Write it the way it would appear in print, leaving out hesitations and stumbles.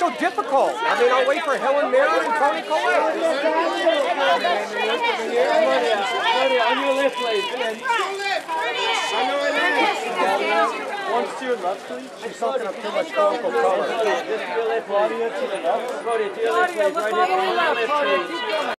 So difficult. I mean, I'll wait for Helen Mirror and Tony Collette. On your left, please. On your left. Once to your left, please. She's soaking up too much colorful color. Just to your left, Claudia, to the left. Claudia, to your left, please. Right there, on your left, please.